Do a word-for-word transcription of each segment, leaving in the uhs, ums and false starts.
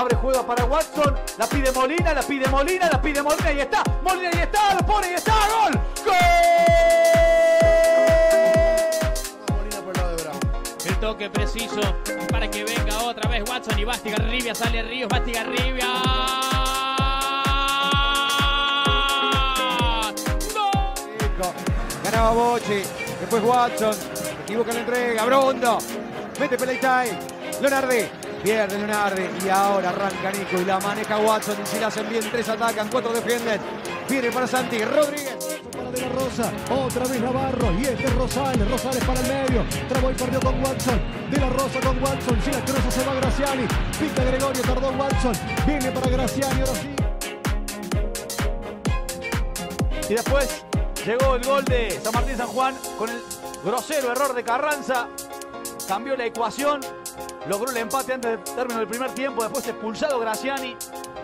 Abre juego para Watson. La pide Molina, la pide Molina, la pide Molina. Y está. Molina y está. Lo pone y está. ¡Gol! ¡Gol! Molina por el lado de Brown. El toque preciso para que venga otra vez Watson y Bastigarribia. Sale Ríos, Bastigarribia. Ganaba Bocci, después Watson, equivoca la entrega, Brondo, mete Peleitay, Leonardi, pierde Leonardi y ahora arranca Nico y la maneja Watson y si la hacen bien, tres atacan, cuatro defienden, viene para Santi, Rodríguez. Para De La Rosa, otra vez Navarro y este es Rosales, Rosales para el medio, trabó y perdió con Watson, De La Rosa con Watson, si la cruza se va Graziani, pinta Gregorio, tardó Watson, viene para Graziani, ahora sí. Y después llegó el gol de San Martín San Juan con el grosero error de Carranza. Cambió la ecuación. Logró el empate antes del término del primer tiempo. Después expulsado Graziani.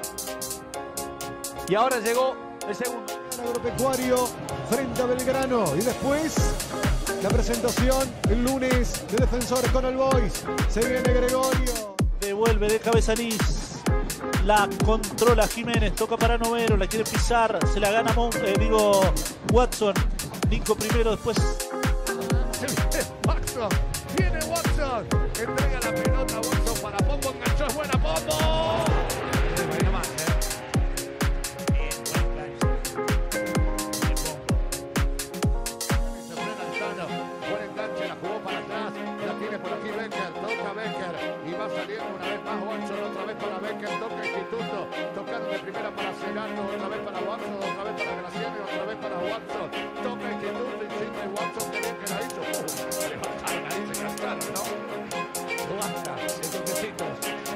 Y ahora llegó el segundo. Agropecuario frente a Belgrano. Y después la presentación el lunes de Defensores con el Boys. Se viene Gregorio. Devuelve de Cabezalís. La controla Jiménez, toca para Novero, la quiere pisar, se la gana Mon, eh, digo Watson. Nico primero, después. Watson, viene Watson, entrega la pelota Watson para Pombo, enganchó, es buena Pombo. Venga más, eh. Bien, buen plancha. Se frena el Tano, buen enganche, la jugó para atrás, la tiene por aquí Becker, toca Becker y va saliendo una vez más Watson, otra vez para Becker, toca Instituto, tocando de primera para Cerato, otra vez para Watson, otra vez para Graziani, otra vez para Watson, toca Instituto, insiste Watson, que bien que la hizo. Uh, se levantaron ahí, se cansaron, ¿no? Basta, en toquecitos.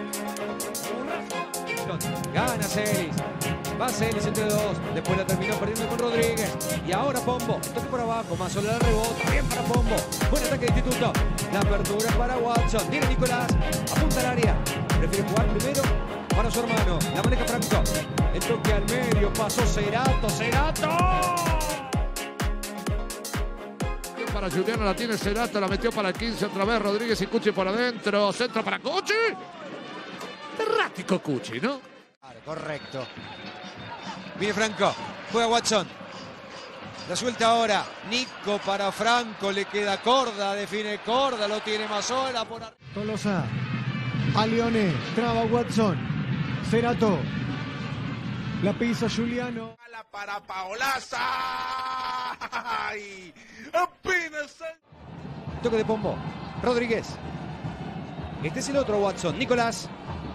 Gana Celis, va Celis entre dos, después la terminó perdiendo con Rodríguez y ahora Pombo, toque por abajo, más sola la rebota, bien para Pombo, buen ataque de Instituto, la apertura para Watson, viene Nicolás, apunta al área, prefiere jugar primero para su hermano, la maneja Franco, el toque al medio, pasó Cerato, Cerato. Para Juliano la tiene Cerato, la metió para el quince otra vez Rodríguez y Cuchi por adentro, centro para Cuchi. Errático Cuchi, ¿no? Correcto. Viene Franco, juega Watson. La suelta ahora. Nico para Franco, le queda Corda, define Corda, lo tiene Mazzola por arriba. Tolosa, a Leone, traba Watson, Cerato, la pisa Juliano. Para Paolaza. Ay, apenas. Toque de Pombo, Rodríguez. Este es el otro Watson, Nicolás.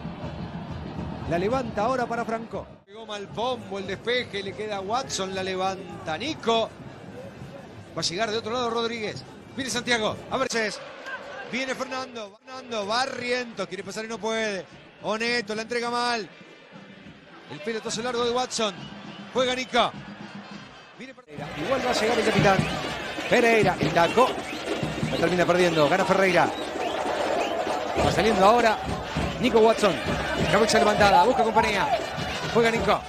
La levanta ahora para Franco. Pegó mal Pombo, el despeje, le queda Watson, la levanta Nico. Va a llegar de otro lado Rodríguez. Viene Santiago, a ver si es. Viene Fernando, Fernando, Barrientos, quiere pasar y no puede. Oneto, la entrega mal. El pelotazo largo de Watson. Juega Nico. Viene Pereira. Igual va a llegar el capitán. Pereira, el taco. La termina perdiendo, gana Ferreira. Va saliendo ahora Nico Watson. Cabeza levantada, busca compañía. Juega Nico.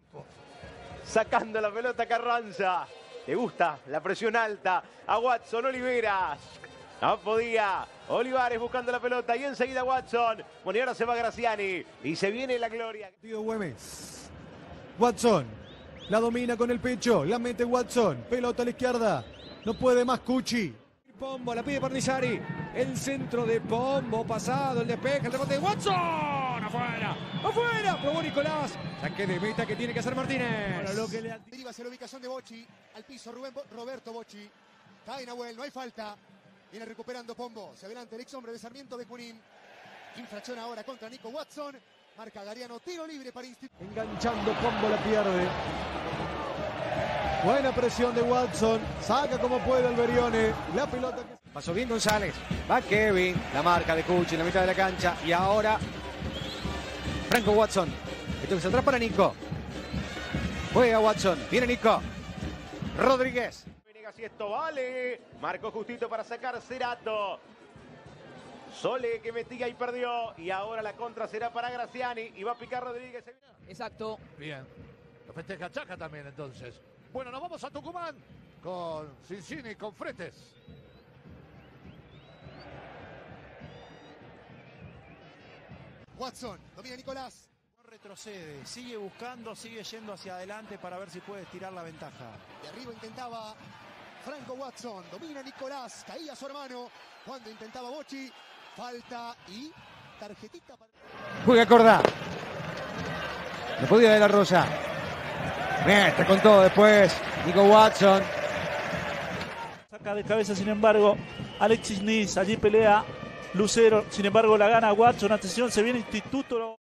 Sacando la pelota Carranza. Le gusta la presión alta a Watson. Oliveras. No podía. Olivares buscando la pelota y enseguida Watson. Bueno, y ahora se va Graziani. Y se viene la gloria. Tío Güemes. Watson. La domina con el pecho. La mete Watson. Pelota a la izquierda. No puede más Cuchi. Pombo, la pide Parnizari. El centro de Pombo, pasado, el despeje, el rebote de Watson. Afuera, afuera. Probó Nicolás. Saque de meta que tiene que hacer Martínez. Para lo que le... Deriva hacia la ubicación de Bocci. Al piso Rubén Bo Roberto Bocci. Cae Nahuel, no hay falta. Viene recuperando Pombo. Se adelanta el ex hombre de Sarmiento de Junín. Infracción ahora contra Nico Watson. Marca Gariano, tiro libre para Instituto. Enganchando Pombo, la pierde. Buena presión de Watson. Saca como puede Alberione. La pelota que... Pasó bien González. Va Kevin. La marca de Cuchi en la mitad de la cancha. Y ahora Franco Watson. Esto que se atrás para Nico. Juega Watson. Viene Nico. Rodríguez. Si esto vale. Marcó justito para sacar Cerato. Sole que metiga y perdió. Y ahora la contra será para Graziani. Y va a picar Rodríguez. Exacto. Bien. Lo festeja Chaca también entonces. Bueno, nos vamos a Tucumán con Cincini y con Fretes. Watson, domina Nicolás. No retrocede, sigue buscando, sigue yendo hacia adelante para ver si puede estirar la ventaja. De arriba intentaba Franco Watson, domina Nicolás, caía su hermano. Cuando intentaba Bocci, falta y tarjetita para... Juega Cordá. No podía de la Rosa. Mete con todo después. Nico Watson. Saca de cabeza, sin embargo, Alexis Nis. Allí pelea Lucero. Sin embargo, la gana Watson. Atención, se viene Instituto.